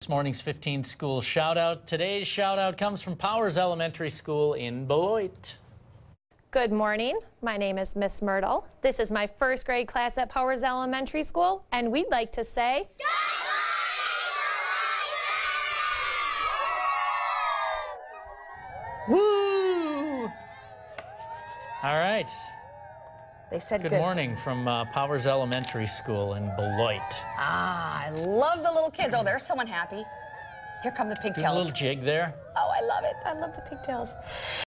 This morning's 15 school shout out. Today's shout out comes from Powers Elementary School in Beloit. Good morning. My name is Miss Myrtle. This is my first grade class at Powers Elementary School, and we'd like to say good morning! Woo! All right. They said good morning from Powers Elementary School in Beloit. Ah, I love the little kids. Oh, there's someone happy. Here come the pigtails. Do a little jig there. Oh, I love it. I love the pigtails.